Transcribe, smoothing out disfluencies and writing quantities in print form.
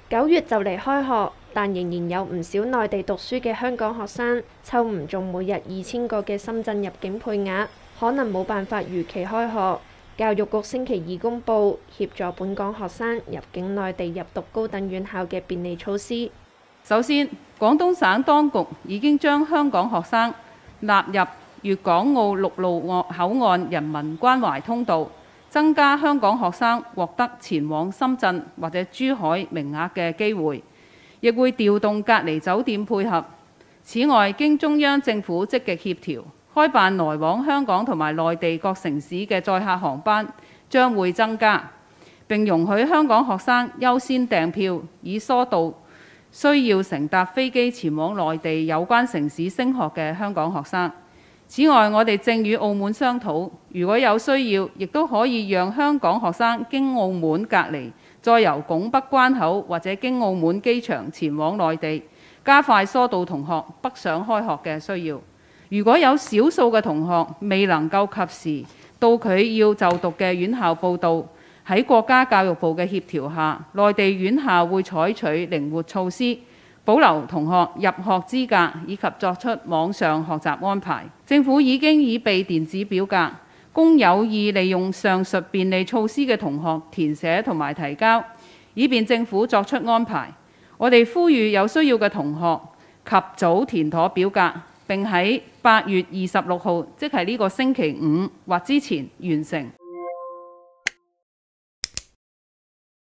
9月就嚟開學，但仍然有唔少內地讀書嘅香港學生抽唔中每日2000個嘅深圳入境配額，可能冇辦法如期開學。教育局星期二公布協助本港學生入境內地入讀高等院校嘅便利措施。 首先，廣東省當局已經將香港學生納入粵港澳陸路口岸人民關懷通道，增加香港學生獲得前往深圳或者珠海名額嘅機會，亦會調動隔離酒店配合。此外，經中央政府積極協調，開辦來往香港同埋內地各城市嘅載客航班將會增加，並容許香港學生優先訂票，以疏導需要乘搭飛機前往內地有關城市升學嘅香港學生。此外，我哋正與澳門商討，如果有需要，亦都可以讓香港學生經澳門隔離，再由拱北關口或者經澳門機場前往內地，加快疏導同學北上開學嘅需要。如果有少數嘅同學未能夠及時到佢要就讀嘅院校報到，喺國家教育部嘅協調下，內地院校會採取靈活措施，保留同學入學資格以及作出網上學習安排。政府已經已備電子表格，供有意利用上述便利措施嘅同學填寫同埋提交，以便政府作出安排。我哋呼籲有需要嘅同學及早填妥表格，並喺8月26號，即係呢個星期五或之前完成。